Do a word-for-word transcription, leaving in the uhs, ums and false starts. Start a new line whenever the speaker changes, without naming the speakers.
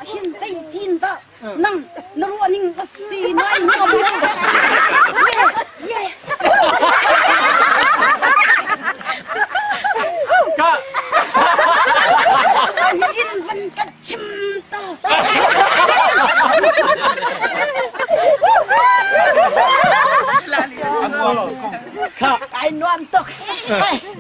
hiện tay tin ta nang nó running basi nai nó yeah
Kak
in van kacim ta
Kak
ai nuam tok